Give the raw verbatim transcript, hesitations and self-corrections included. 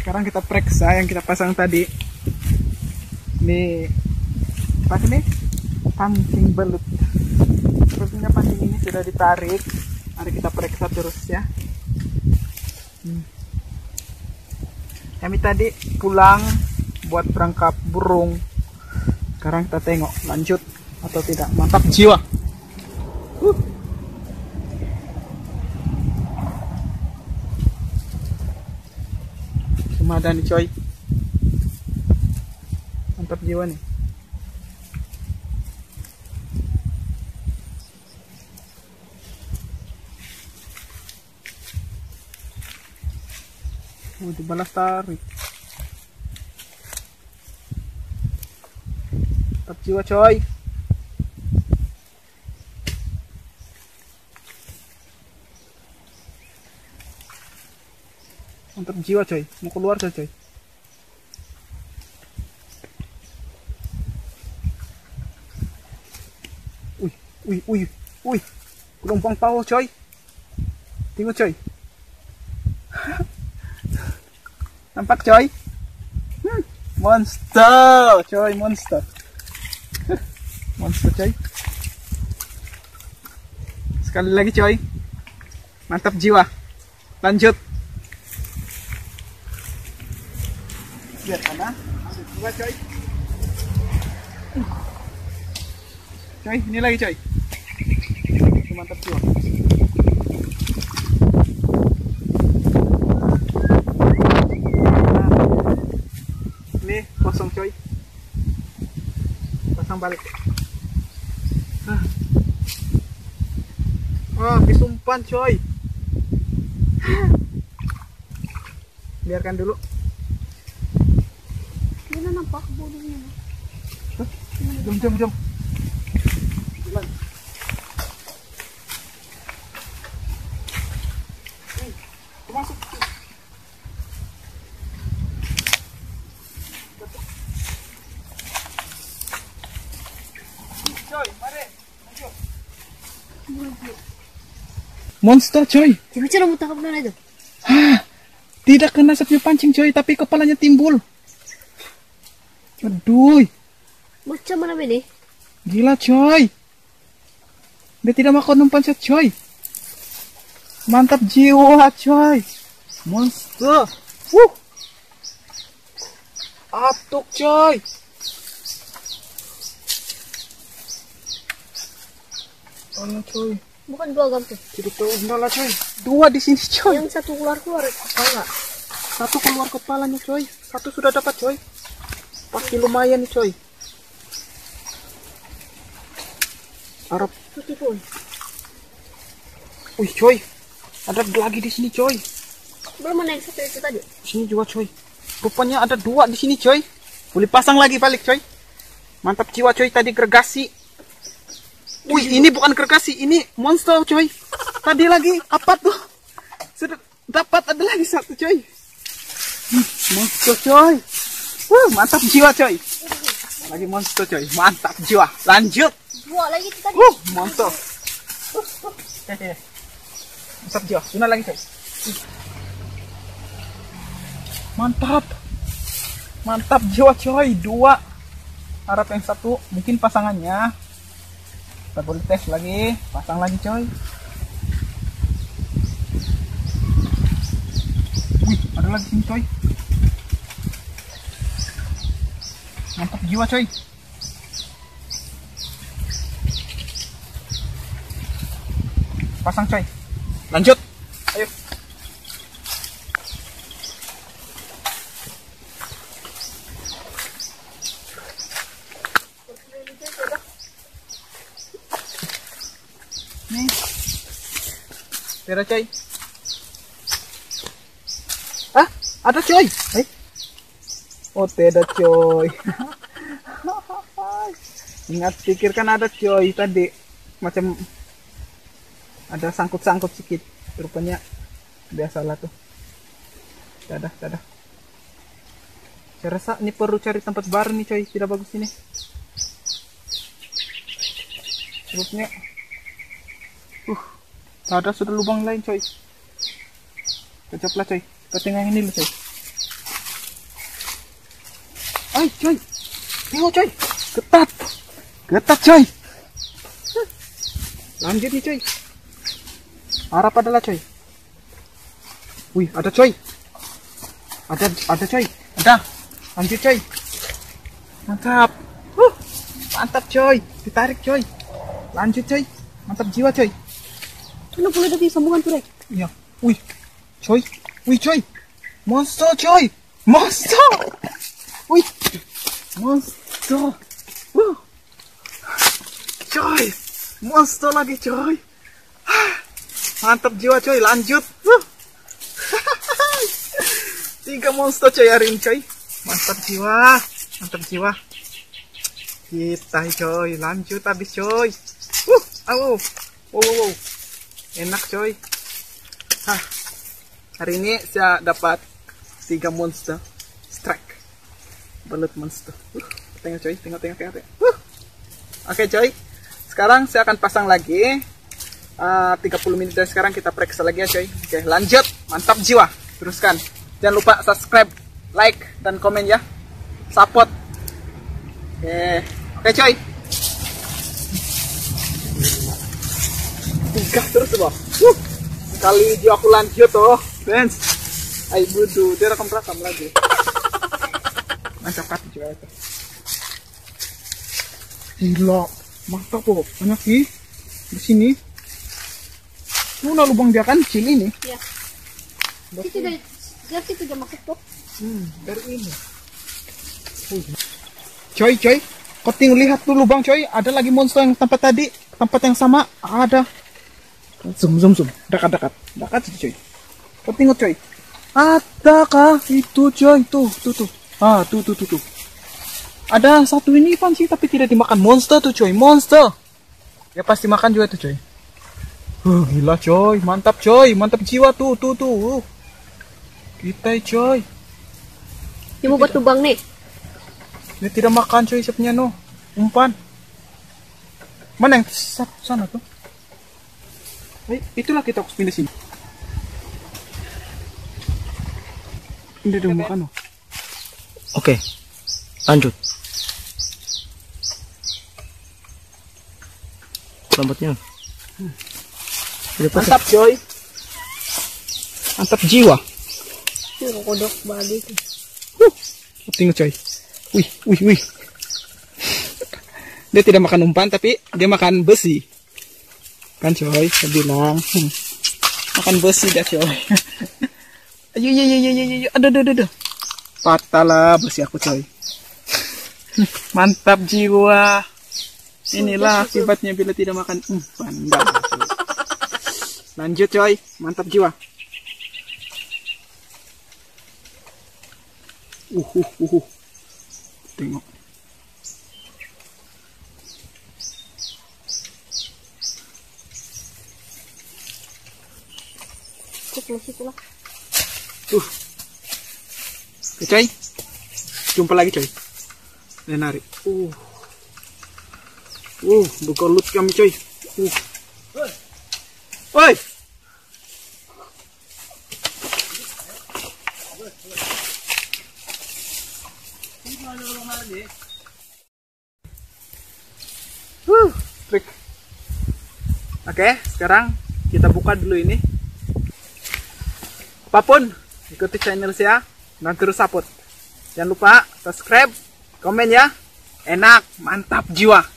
Sekarang kita periksa yang kita pasang tadi. Ini apa ini? Pancing belut. Sepertinya pancing ini sudah ditarik. Mari kita periksa terus ya. Hmm. Kami tadi pulang buat perangkap burung. Sekarang kita tengok lanjut atau tidak. Mantap jiwa. Uh. Cuma ada nih coy. Mantap jiwa nih. Oh, dibalas tarik. Mantap jiwa coy. Mantap jiwa coy. Mau keluar coy. Wih, wih, wih, wih. Gelombang power coy. Tengok coy. Nampak coy? Hmm, monster coy, monster. Monster coy. Sekali lagi coy. Mantap jiwa. Lanjut. Biar mana? Ambil dua coy. Coy, ini lagi coy. Mantap jiwa. Ini kosong coy. Pasang balik. Ah. Oh, disumpan coy. Biarkan dulu. Ini nampak bulunya. Jom, jom, jom. Masuk. Coy, mari. Maju. Monster coy. Coba cara mau tangkap mana itu? Hah, tidak kena sapnya pancing coy, tapi kepalanya timbul. Aduh, Macam mana ini? gila coy. Dia tidak makan umpan set coy. Mantap jiwa coy. Monster. Wuh. Atuk coy. Oh coy. Bukan dua gam tuh. Tidak tahu lah coy. Dua di sini coy. Yang satu keluar keluar kepala. Satu keluar kepalanya coy. Satu sudah dapat coy. Pasti lumayan nih coy. Arab. Putih pun. Wih coy. Ada lagi di sini coy. Belum mana yang satu itu tadi? Di sini juga coy. Rupanya ada dua di sini coy. Boleh pasang lagi balik coy. Mantap jiwa coy, tadi gergasi. Wih, ini bukan gergasi, ini monster coy. Tadi lagi apa tuh? Sudah dapat ada lagi satu coy. Hmm, monster coy. Wah, mantap jiwa coy. Lagi monster coy. Mantap jiwa. Lanjut. Dua lagi itu tadi. Uh, monster. Mantap jiwa. Sudah lagi coy. Mantap. Mantap jiwa coy. Dua. Harap yang satu mungkin pasangannya. Kita boleh tes lagi. Pasang lagi coy. Wih, ada lagi sini coy. Mantap jiwa coy. Pasang coy. Lanjut. Ayo. Nih. Tera coy. Ah, ada coy. Eh. Oh, tidak coy. Ingat, pikirkan ada coy tadi. Macam ada sangkut-sangkut sedikit. Rupanya biasalah tuh. Dadah, dadah. Saya rasa ini perlu cari tempat baru nih coy. Tidak bagus ini. Rupanya Uh, ada sudah lubang lain coy. Kecaplah coy. Kita tengah ini loh coy. Coy, coy. Tengok coy. Ketat. Ketat coy. Lanjut nih coy. Harap adalah coy. Wih, ada coy. Ada, ada coy. Ada. Lanjut coy. Mantap. Uh, mantap coy. Ditarik coy. Lanjut coy. Mantap jiwa coy. Ano pula tadi sambungan tuh, Rek? Iya. Wih. Coy. Wih coy. Monster coy. Monster. Wih. Monster. Uh. Coy. Monster lagi coy. Mantap jiwa coy. Lanjut. Uh. Tiga monster coy hari ini coy. Mantap jiwa. Mantap jiwa. Kita coy. Lanjut habis coy. Uh. Oh. Wow, wow, wow. Enak coy. Hah. Hari ini saya dapat tiga monster strike. Belut monster. Uh. Tengok coy. Tengok, tengok, tengok. tengok. Uh. Oke coy. Sekarang saya akan pasang lagi. Uh, tiga puluh menit dari sekarang kita periksa lagi ya coy. Oke, lanjut. Mantap jiwa. Teruskan. Jangan lupa subscribe, like, dan komen ya. Support. Oke. Oke coy. Tiga terus bos. Uh. Kali dia aku lanjut toh. Friends. Ayo budu. Dia rekam-rekam lagi. Mantap kaki juga itu. Gila. Mantap kok. Banyak sih. Di sini. Mana lubang dia kan kecil ini. Iya. Itu dari dia situ udah masuk tuh. Hmm, dari ini. Uh. Coy, coy. Kau tinggal lihat tuh lubang coy. Ada lagi monster yang tempat tadi. Tempat yang sama. Ada. Zoom, zoom, zoom. Dekat, dekat. Dekat situ coy. Kau tengok coy. Adakah itu coy. Tuh, tuh, tuh. Ah, tuh, tuh, tuh, tuh. Ada satu ini pan sih. Tapi tidak dimakan. Monster tuh coy. Monster. Ya pasti makan juga tuh coy. Uh, gila coy. Mantap coy. Mantap jiwa tuh, tuh, tuh. Uh. Kita coy. Dia mau buat lubang nih. Dia tidak makan coy siapnya no. Umpan. Mana yang sana tuh? Eh, itulah kita harus pindah sini. Ini dia makan no. Oke. Lanjut. Lambatnya. Hmm. Mantap coy. Mantap jiwa. Ini kodok babi tuh. Uh, tengok coy. Wih, wih, wih. Dia tidak makan umpan tapi dia makan besi. Kan coy, saya bilang. Hmm. Makan besi dah coy. Ayo, ayo, ayo, ayo, ayo. Aduh, aduh, aduh. Patah lah besi aku coy. Mantap jiwa. Inilah akibatnya bila tidak makan umpan. Lanjut coy, mantap jiwa. Uh, uh, uh, uh. Tengok. Situ, situ lah. Uh. Oke coy. Jumpa lagi coy. Dia narik. Uh. Uh, buka loot kami coy. Uh. Woi. Uh, trik. Oke, sekarang kita buka dulu ini. Apapun, ikuti channel saya dan terus support. Jangan lupa subscribe, komen ya. Enak, mantap jiwa.